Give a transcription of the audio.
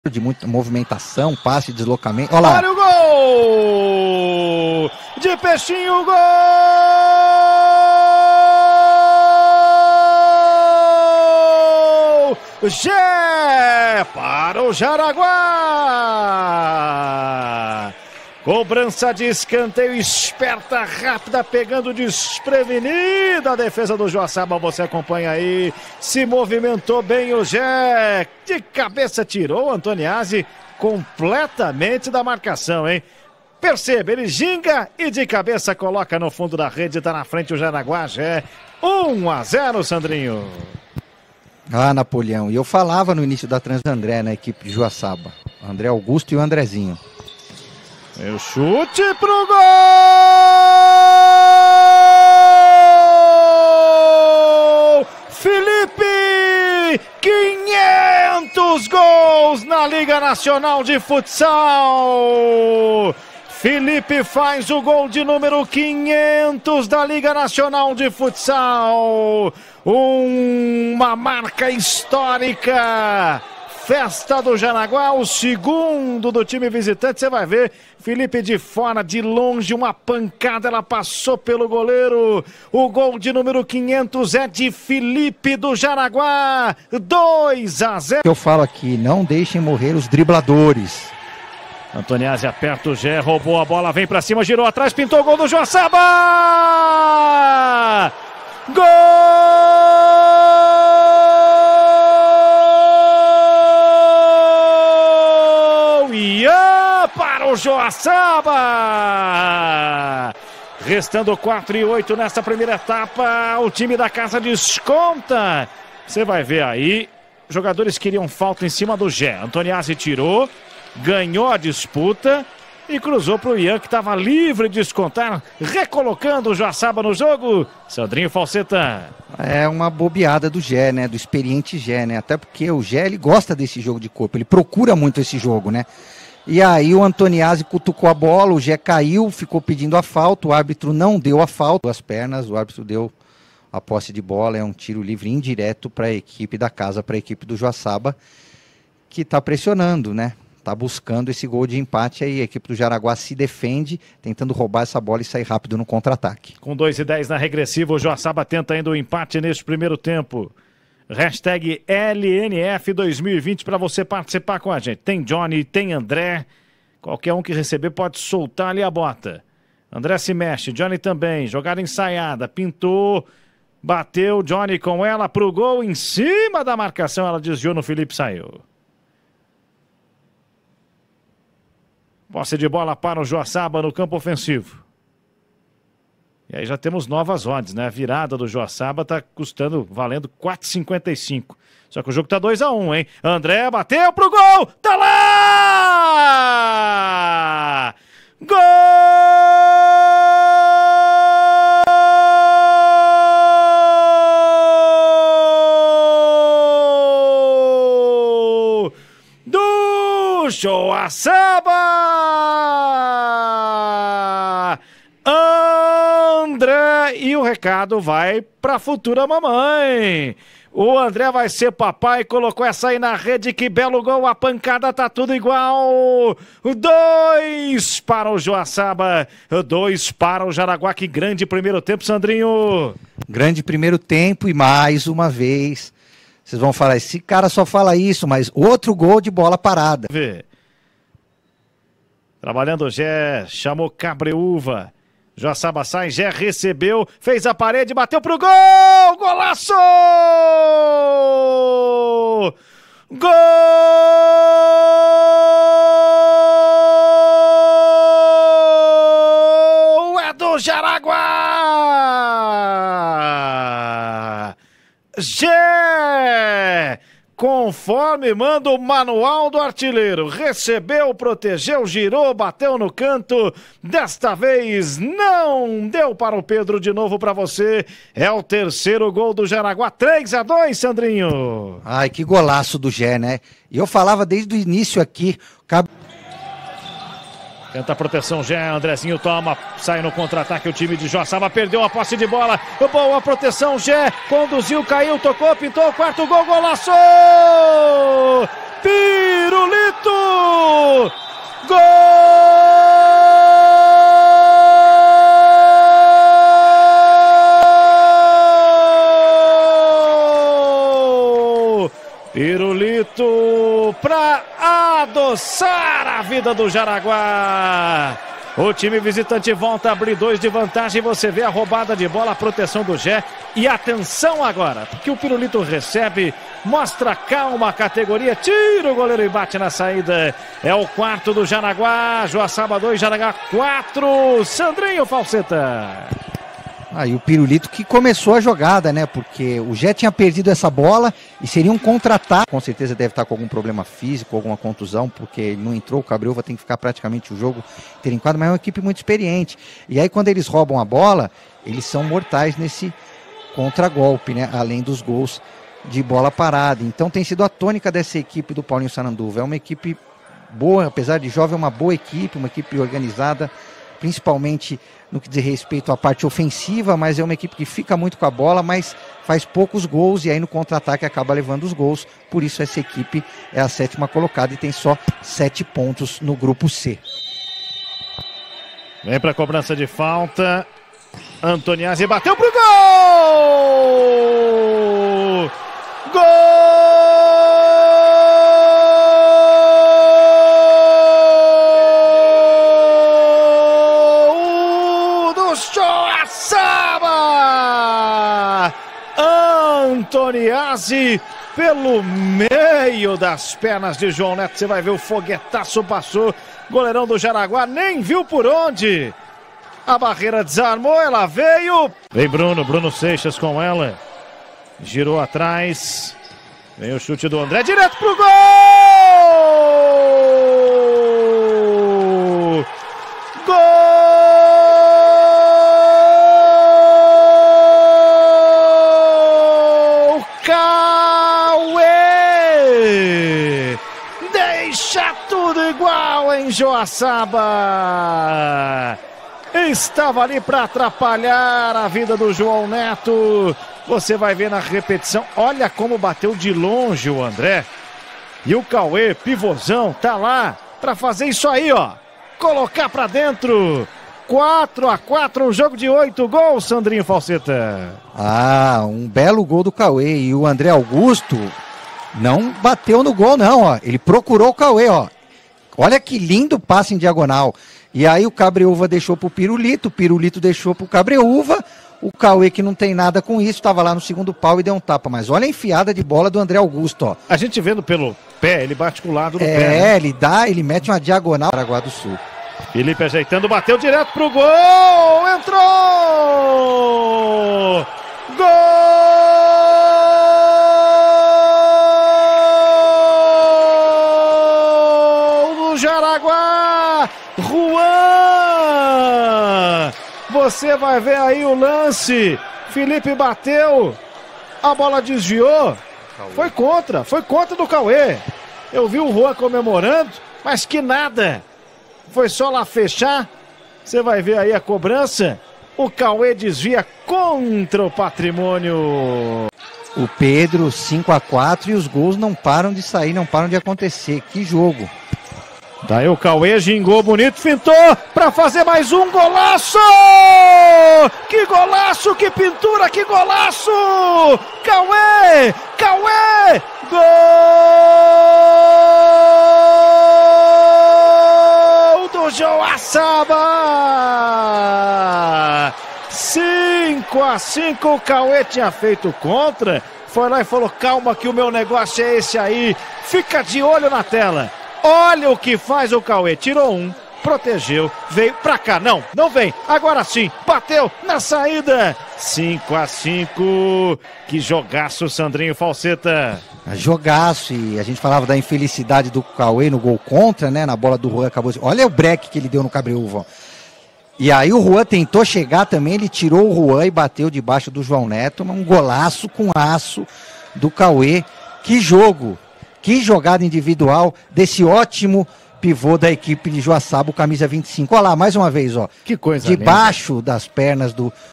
de muita movimentação, passe, deslocamento. Olha lá. Olha o gol! De Peixinho, gol! Gé para o Jaraguá! Cobrança de escanteio esperta, rápida, pegando desprevenida a defesa do Joaçaba. Você acompanha aí. Se movimentou bem o Gé. De cabeça tirou o Antoniazzi completamente da marcação, hein? Percebe, ele ginga e de cabeça coloca no fundo da rede. Tá na frente o Jaraguá, Gé. 1-0, Sandrinho. Ah, Napoleão. E eu falava no início da Transandré, na equipe de Joaçaba. André Augusto e o Andrezinho. O chute pro gol! Felipe! 500 gols na Liga Nacional de Futsal! Felipe faz o gol de número 500 da Liga Nacional de Futsal! Uma marca histórica! Festa do Jaraguá, o segundo do time visitante, você vai ver, Felipe de fora, de longe, uma pancada, ela passou pelo goleiro, o gol de número 500 é de Felipe do Jaraguá, 2-0. Eu falo aqui, não deixem morrer os dribladores. Antoniazzi aperta o Gé, roubou a bola, vem pra cima, girou atrás, pintou o gol do Joaçaba! Gol! Para o Joaçaba! Restando 4-8 nessa primeira etapa, o time da casa desconta. Você vai ver aí, jogadores queriam falta em cima do Gé. Antoniazzi tirou, ganhou a disputa e cruzou para o Ian, que estava livre de descontar, recolocando o Joaçaba no jogo. Sandrinho Falseta. É uma bobeada do Gé, né? Do experiente Gé, né? Até porque o Gé, ele gosta desse jogo de corpo, ele procura muito esse jogo, né? E aí o Antoniazzi cutucou a bola, o Gé caiu, ficou pedindo a falta, o árbitro não deu a falta. As pernas, o árbitro deu a posse de bola, é um tiro livre indireto para a equipe da casa, para a equipe do Joaçaba, que está pressionando, né? Está buscando esse gol de empate aí, a equipe do Jaraguá se defende, tentando roubar essa bola e sair rápido no contra-ataque. Com 2-10 na regressiva, o Joaçaba tenta ainda o empate neste primeiro tempo. Hashtag LNF 2020 para você participar com a gente. Tem Johnny, tem André. Qualquer um que receber pode soltar ali a bota. André se mexe, Johnny também. Jogada ensaiada, pintou, bateu, Johnny com ela pro gol, em cima da marcação. Ela desviou no Felipe, saiu. Posse de bola para o Joaçaba no campo ofensivo. E aí já temos novas odds, né? A virada do Joaçaba tá custando, valendo 4,55. Só que o jogo tá 2-1, hein? André bateu pro gol! Tá lá! Gol! Do Joaçaba! André, e o recado vai para a futura mamãe. O André vai ser papai, colocou essa aí na rede, que belo gol, a pancada tá tudo igual. 2 para o Joaçaba, 2 para o Jaraguá. Que grande primeiro tempo, Sandrinho. Grande primeiro tempo e mais uma vez, vocês vão falar, esse cara só fala isso, mas outro gol de bola parada. Vê. Trabalhando o Gé, chamou Cabreúva. Joaçaba sai, Gé recebeu, fez a parede, bateu pro gol! Golaço! Gol! É do Jaraguá! Gé! Conforme manda o manual do artilheiro, recebeu, protegeu, girou, bateu no canto, desta vez não deu para o Pedro, de novo para você, é o terceiro gol do Jaraguá, 3-2, Sandrinho. Ai, que golaço do Gé, né? E eu falava desde o início aqui, Tenta a proteção, Gé, Andrezinho toma, sai no contra-ataque o time de Joaçaba, perdeu a posse de bola, boa proteção, Gé, conduziu, caiu, tocou, pintou, quarto gol, golaço! Piru! Pirulito! Gol! Pirulito para adoçar a vida do Jaraguá. O time visitante volta a abrir 2 de vantagem. Você vê a roubada de bola, a proteção do Gé. E atenção agora, porque o Pirulito recebe, mostra calma a categoria, tira o goleiro e bate na saída. É o 4º do Jaraguá. Joaçaba 2, Jaraguá 4. Sandrinho Falseta. Aí o Pirulito que começou a jogada, né? Porque o Gé tinha perdido essa bola e seria um contra-ataque. Com certeza deve estar com algum problema físico, alguma contusão, porque ele não entrou. O Cabreúva tem que ficar praticamente o jogo inteiro em quadro, mas é uma equipe muito experiente. E aí quando eles roubam a bola, eles são mortais nesse contragolpe, né? Além dos gols de bola parada. Então tem sido a tônica dessa equipe do Paulinho Saranduva. É uma equipe boa, apesar de jovem, é uma boa equipe, uma equipe organizada, principalmente no que diz respeito à parte ofensiva, mas é uma equipe que fica muito com a bola, mas faz poucos gols e aí no contra-ataque acaba levando os gols. Por isso essa equipe é a 7ª colocada e tem só 7 pontos no grupo C. Vem para a cobrança de falta. Antoniazzi bateu pro gol! Gol do Joaçaba! Antoniazzi pelo meio das pernas de João Neto. Você vai ver o foguetaço passou. Goleirão do Jaraguá nem viu por onde. A barreira desarmou, ela veio. Vem Bruno Seixas com ela. Girou atrás. Vem o chute do André, direto pro gol! Gol! Cauê! Deixa tudo igual em Joaçaba. Estava ali para atrapalhar a vida do João Neto. Você vai ver na repetição. Olha como bateu de longe o André. E o Cauê, pivôzão, tá lá para fazer isso aí, ó. Colocar para dentro. 4-4, um jogo de 8 gols, Sandrinho Falseta. Ah, um belo gol do Cauê. E o André Augusto não bateu no gol, não, ó. Ele procurou o Cauê, ó. Olha que lindo passe em diagonal. E aí o Cabreúva deixou pro Pirulito, o Pirulito deixou pro Cabreúva, o Cauê, que não tem nada com isso, estava lá no segundo pau e deu um tapa. Mas olha a enfiada de bola do André Augusto, ó. A gente vendo pelo pé, ele bate com o lado do pé, né? Ele mete uma diagonal para Paraguai do Sul. Felipe ajeitando, bateu direto pro gol, entrou! Gol do Jaraguá! Juan! Você vai ver aí o lance. Felipe bateu, a bola desviou. Foi contra do Cauê. Eu vi o Juan comemorando, mas que nada. Foi só lá fechar. Você vai ver aí a cobrança. O Cauê desvia contra o Patrimônio. O Pedro, 5-4 e os gols não param de sair, não param de acontecer. Que jogo. Daí o Cauê gingou bonito, fintou para fazer mais um golaço! Que golaço, que pintura, que golaço! Cauê! Cauê! Gol do Joaçaba! 5-5, o Cauê tinha feito contra, foi lá e falou, calma que o meu negócio é esse aí, fica de olho na tela. Olha o que faz o Cauê, tirou um, protegeu, veio pra cá, não vem, agora sim, bateu na saída, 5-5, que jogaço, Sandrinho Falseta. Jogaço, e a gente falava da infelicidade do Cauê no gol contra, né, na bola do Juan, acabou, olha o break que ele deu no Cabreúva. E aí o Juan tentou chegar também, ele tirou o Juan e bateu debaixo do João Neto, um golaço com aço do Cauê, que jogo! Que jogada individual desse ótimo pivô da equipe de Joaçaba, o camisa 25. Olha lá, mais uma vez, ó. Que coisa debaixo linda. Das pernas do